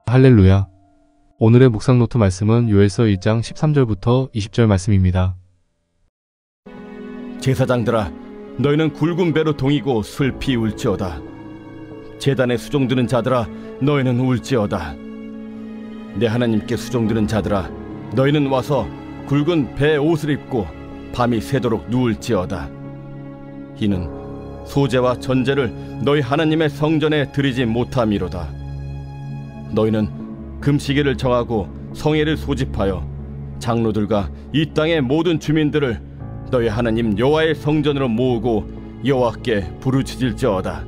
할렐루야. 오늘의 묵상 노트 말씀은 요엘서 1장 13절부터 20절 말씀입니다. 제사장들아, 너희는 굵은 배로 동이고 슬피 울지어다. 제단에 수종드는 자들아, 너희는 울지어다. 내 하나님께 수종드는 자들아, 너희는 와서 굵은 배 옷을 입고 밤이 새도록 누울지어다. 이는 소제와 전제를 너희 하나님의 성전에 드리지 못함이로다. 너희는 금시계를 정하고 성회를 소집하여 장로들과 이 땅의 모든 주민들을 너희 하나님 여호와의 성전으로 모으고 여호와께 부르짖을지어다.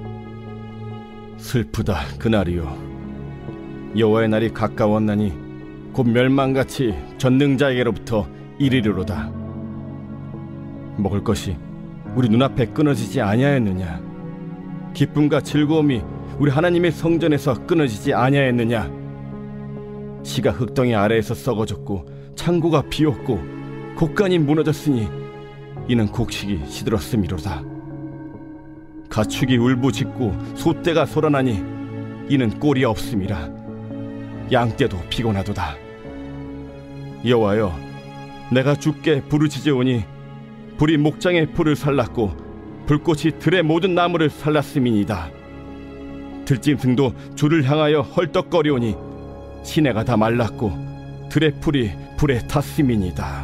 슬프다 그날이요, 여호와의 날이 가까웠나니 곧 멸망같이 전능자에게로부터 이르리로다. 먹을 것이 우리 눈앞에 끊어지지 아니하였느냐? 기쁨과 즐거움이 우리 하나님의 성전에서 끊어지지 아니하였느냐? 시가 흙덩이 아래에서 썩어졌고 창고가 비었고 곡간이 무너졌으니 이는 곡식이 시들었음이로다. 가축이 울부짖고 소떼가 소란하니 이는 꼴이 없음이라. 양떼도 피곤하도다. 여호와여, 내가 주께 부르짖으오니 불이 목장의 풀을 살랐고 불꽃이 들의 모든 나무를 살랐음이니이다. 들짐승도 주를 향하여 헐떡거리오니 시내가 다 말랐고 들의 풀이 불에 탔음이니이다.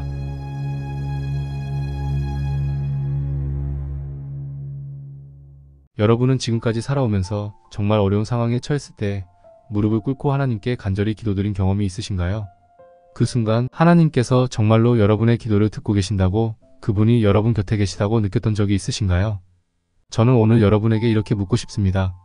여러분은 지금까지 살아오면서 정말 어려운 상황에 처했을 때 무릎을 꿇고 하나님께 간절히 기도드린 경험이 있으신가요? 그 순간 하나님께서 정말로 여러분의 기도를 듣고 계신다고, 그분이 여러분 곁에 계시다고 느꼈던 적이 있으신가요? 저는 오늘 여러분에게 이렇게 묻고 싶습니다.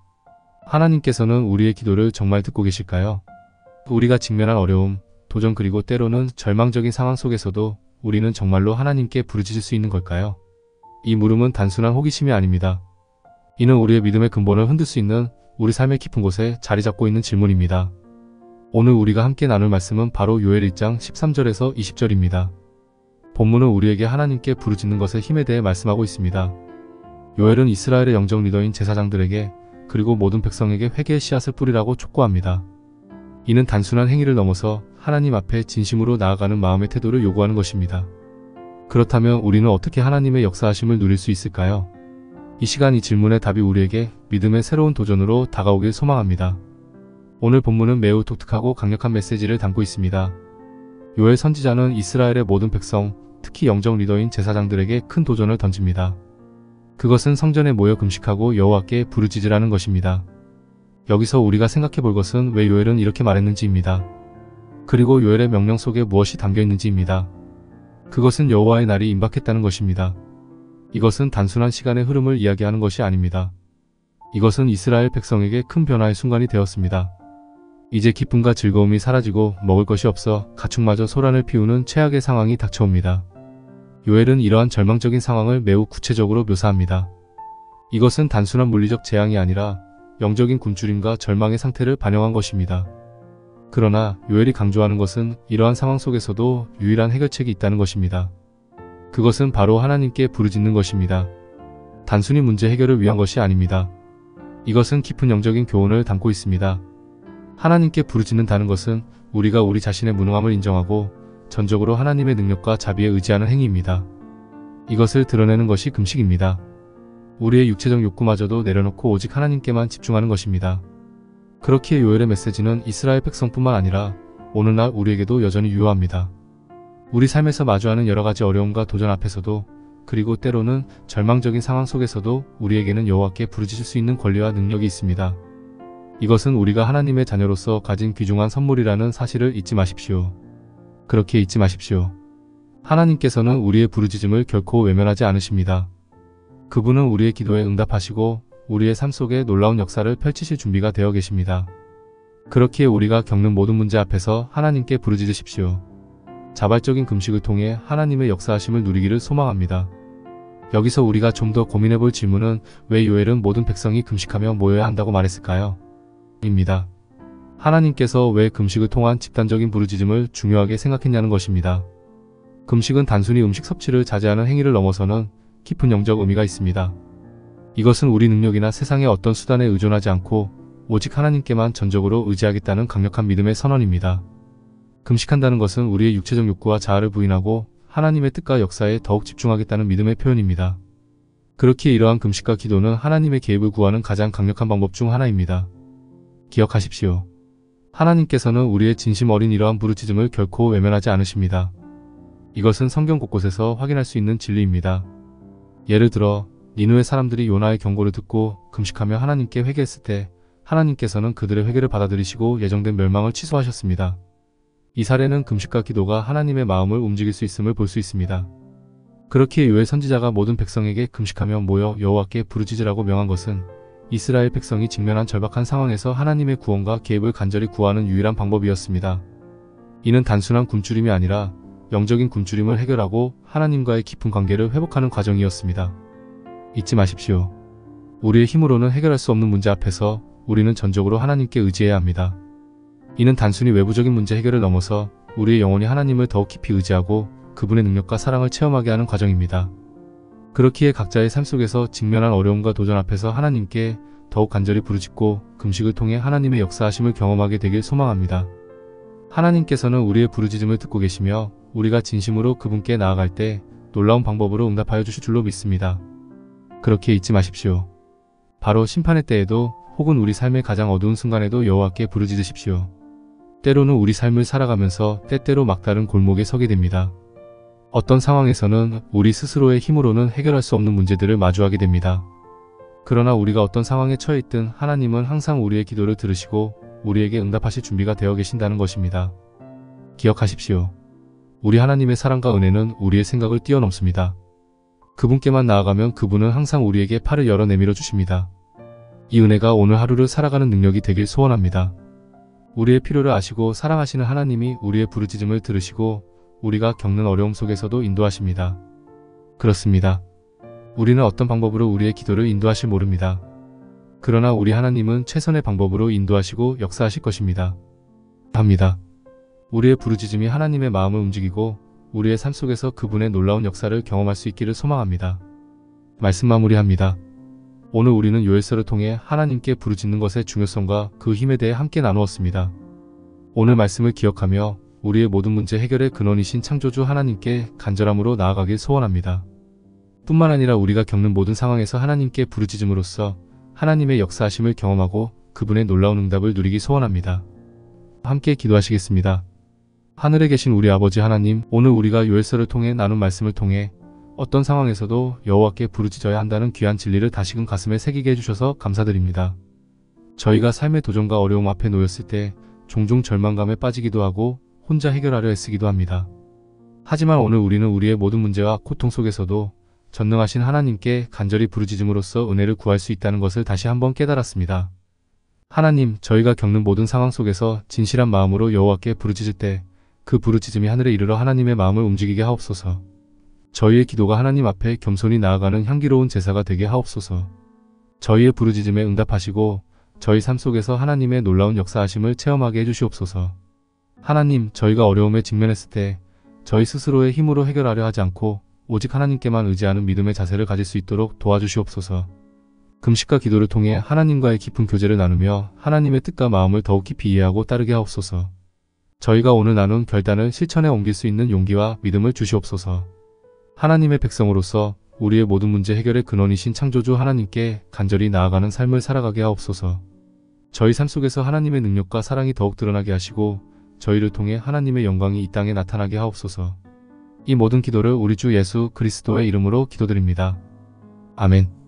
하나님께서는 우리의 기도를 정말 듣고 계실까요? 우리가 직면한 어려움, 도전 그리고 때로는 절망적인 상황 속에서도 우리는 정말로 하나님께 부르짖을 수 있는 걸까요? 이 물음은 단순한 호기심이 아닙니다. 이는 우리의 믿음의 근본을 흔들 수 있는, 우리 삶의 깊은 곳에 자리 잡고 있는 질문입니다. 오늘 우리가 함께 나눌 말씀은 바로 요엘 1장 13절에서 20절입니다. 본문은 우리에게 하나님께 부르짖는 것의 힘에 대해 말씀하고 있습니다. 요엘은 이스라엘의 영적 리더인 제사장들에게 그리고 모든 백성에게 회개의 씨앗을 뿌리라고 촉구합니다. 이는 단순한 행위를 넘어서 하나님 앞에 진심으로 나아가는 마음의 태도를 요구하는 것입니다. 그렇다면 우리는 어떻게 하나님의 역사하심을 누릴 수 있을까요? 이 시간 이 질문의 답이 우리에게 믿음의 새로운 도전으로 다가오길 소망합니다. 오늘 본문은 매우 독특하고 강력한 메시지를 담고 있습니다. 요엘 선지자는 이스라엘의 모든 백성, 특히 영적 리더인 제사장들에게 큰 도전을 던집니다. 그것은 성전에 모여 금식하고 여호와께 부르짖으라는 것입니다. 여기서 우리가 생각해 볼 것은 왜 요엘은 이렇게 말했는지입니다. 그리고 요엘의 명령 속에 무엇이 담겨 있는지입니다. 그것은 여호와의 날이 임박했다는 것입니다. 이것은 단순한 시간의 흐름을 이야기하는 것이 아닙니다. 이것은 이스라엘 백성에게 큰 변화의 순간이 되었습니다. 이제 기쁨과 즐거움이 사라지고 먹을 것이 없어 가축마저 소란을 피우는 최악의 상황이 닥쳐옵니다. 요엘은 이러한 절망적인 상황을 매우 구체적으로 묘사합니다. 이것은 단순한 물리적 재앙이 아니라 영적인 굶주림과 절망의 상태를 반영한 것입니다. 그러나 요엘이 강조하는 것은 이러한 상황 속에서도 유일한 해결책이 있다는 것입니다. 그것은 바로 하나님께 부르짖는 것입니다. 단순히 문제 해결을 위한 것이 아닙니다. 이것은 깊은 영적인 교훈을 담고 있습니다. 하나님께 부르짖는다는 것은 우리가 우리 자신의 무능함을 인정하고 전적으로 하나님의 능력과 자비에 의지하는 행위입니다. 이것을 드러내는 것이 금식입니다. 우리의 육체적 욕구마저도 내려놓고 오직 하나님께만 집중하는 것입니다. 그렇기에 요엘의 메시지는 이스라엘 백성뿐만 아니라 오늘날 우리에게도 여전히 유효합니다. 우리 삶에서 마주하는 여러가지 어려움과 도전 앞에서도, 그리고 때로는 절망적인 상황 속에서도 우리에게는 여호와께 부르짖을 수 있는 권리와 능력이 있습니다. 이것은 우리가 하나님의 자녀로서 가진 귀중한 선물이라는 사실을 잊지 마십시오. 그렇게 잊지 마십시오. 하나님께서는 우리의 부르짖음을 결코 외면하지 않으십니다. 그분은 우리의 기도에 응답하시고 우리의 삶 속에 놀라운 역사를 펼치실 준비가 되어 계십니다. 그렇기에 우리가 겪는 모든 문제 앞에서 하나님께 부르짖으십시오. 자발적인 금식을 통해 하나님의 역사하심을 누리기를 소망합니다. 여기서 우리가 좀 더 고민해볼 질문은 왜 요엘은 모든 백성이 금식하며 모여야 한다고 말했을까요? 입니다. 하나님께서 왜 금식을 통한 집단적인 부르짖음을 중요하게 생각했냐는 것입니다. 금식은 단순히 음식 섭취를 자제하는 행위를 넘어서는 깊은 영적 의미가 있습니다. 이것은 우리 능력이나 세상의 어떤 수단에 의존하지 않고 오직 하나님께만 전적으로 의지하겠다는 강력한 믿음의 선언입니다. 금식한다는 것은 우리의 육체적 욕구와 자아를 부인하고 하나님의 뜻과 역사에 더욱 집중하겠다는 믿음의 표현입니다. 그렇기에 이러한 금식과 기도는 하나님의 개입을 구하는 가장 강력한 방법 중 하나입니다. 기억하십시오. 하나님께서는 우리의 진심 어린 이러한 부르짖음을 결코 외면하지 않으십니다. 이것은 성경 곳곳에서 확인할 수 있는 진리입니다. 예를 들어 니느웨 사람들이 요나의 경고를 듣고 금식하며 하나님께 회개했을 때 하나님께서는 그들의 회개를 받아들이시고 예정된 멸망을 취소하셨습니다. 이 사례는 금식과 기도가 하나님의 마음을 움직일 수 있음을 볼 수 있습니다. 그렇기에 요엘 선지자가 모든 백성에게 금식하며 모여 여호와께 부르짖으라고 명한 것은 이스라엘 백성이 직면한 절박한 상황에서 하나님의 구원과 개입을 간절히 구하는 유일한 방법이었습니다. 이는 단순한 굶주림이 아니라 영적인 굶주림을 해결하고 하나님과의 깊은 관계를 회복하는 과정이었습니다. 잊지 마십시오. 우리의 힘으로는 해결할 수 없는 문제 앞에서 우리는 전적으로 하나님께 의지해야 합니다. 이는 단순히 외부적인 문제 해결을 넘어서 우리의 영혼이 하나님을 더욱 깊이 의지하고 그분의 능력과 사랑을 체험하게 하는 과정입니다. 그렇기에 각자의 삶 속에서 직면한 어려움과 도전 앞에서 하나님께 더욱 간절히 부르짖고 금식을 통해 하나님의 역사하심을 경험하게 되길 소망합니다. 하나님께서는 우리의 부르짖음을 듣고 계시며 우리가 진심으로 그분께 나아갈 때 놀라운 방법으로 응답하여 주실 줄로 믿습니다. 그렇게 잊지 마십시오. 바로 심판의 때에도 혹은 우리 삶의 가장 어두운 순간에도 여호와께 부르짖으십시오. 때로는 우리 삶을 살아가면서 때때로 막다른 골목에 서게 됩니다. 어떤 상황에서는 우리 스스로의 힘으로는 해결할 수 없는 문제들을 마주하게 됩니다. 그러나 우리가 어떤 상황에 처해 있든 하나님은 항상 우리의 기도를 들으시고 우리에게 응답하실 준비가 되어 계신다는 것입니다. 기억하십시오. 우리 하나님의 사랑과 은혜는 우리의 생각을 뛰어넘습니다. 그분께만 나아가면 그분은 항상 우리에게 팔을 열어 내밀어 주십니다. 이 은혜가 오늘 하루를 살아가는 능력이 되길 소원합니다. 우리의 필요를 아시고 사랑하시는 하나님이 우리의 부르짖음을 들으시고 우리가 겪는 어려움 속에서도 인도하십니다. 그렇습니다. 우리는 어떤 방법으로 우리의 기도를 인도하실 모릅니다. 그러나 우리 하나님은 최선의 방법으로 인도하시고 역사하실 것입니다. 합니다. 우리의 부르짖음이 하나님의 마음을 움직이고 우리의 삶 속에서 그분의 놀라운 역사를 경험할 수 있기를 소망합니다. 말씀 마무리합니다. 오늘 우리는 요엘서를 통해 하나님께 부르짖는 것의 중요성과 그 힘에 대해 함께 나누었습니다. 오늘 말씀을 기억하며 우리의 모든 문제 해결의 근원이신 창조주 하나님께 간절함으로 나아가길 소원합니다. 뿐만 아니라 우리가 겪는 모든 상황에서 하나님께 부르짖음으로써 하나님의 역사하심을 경험하고 그분의 놀라운 응답을 누리기 소원합니다. 함께 기도하시겠습니다. 하늘에 계신 우리 아버지 하나님, 오늘 우리가 요엘서를 통해 나눈 말씀을 통해 어떤 상황에서도 여호와께 부르짖어야 한다는 귀한 진리를 다시금 가슴에 새기게 해주셔서 감사드립니다. 저희가 삶의 도전과 어려움 앞에 놓였을 때 종종 절망감에 빠지기도 하고 혼자 해결하려 애쓰기도 합니다. 하지만 오늘 우리는 우리의 모든 문제와 고통 속에서도 전능하신 하나님께 간절히 부르짖음으로써 은혜를 구할 수 있다는 것을 다시 한번 깨달았습니다. 하나님, 저희가 겪는 모든 상황 속에서 진실한 마음으로 여호와께 부르짖을 때 그 부르짖음이 하늘에 이르러 하나님의 마음을 움직이게 하옵소서. 저희의 기도가 하나님 앞에 겸손히 나아가는 향기로운 제사가 되게 하옵소서. 저희의 부르짖음에 응답하시고 저희 삶 속에서 하나님의 놀라운 역사하심을 체험하게 해주시옵소서. 하나님, 저희가 어려움에 직면했을 때 저희 스스로의 힘으로 해결하려 하지 않고 오직 하나님께만 의지하는 믿음의 자세를 가질 수 있도록 도와주시옵소서. 금식과 기도를 통해 하나님과의 깊은 교제를 나누며 하나님의 뜻과 마음을 더욱 깊이 이해하고 따르게 하옵소서. 저희가 오늘 나눈 결단을 실천에 옮길 수 있는 용기와 믿음을 주시옵소서. 하나님의 백성으로서 우리의 모든 문제 해결의 근원이신 창조주 하나님께 간절히 나아가는 삶을 살아가게 하옵소서. 저희 삶 속에서 하나님의 능력과 사랑이 더욱 드러나게 하시고 저희를 통해 하나님의 영광이 이 땅에 나타나게 하옵소서. 이 모든 기도를 우리 주 예수 그리스도의 이름으로 기도드립니다. 아멘.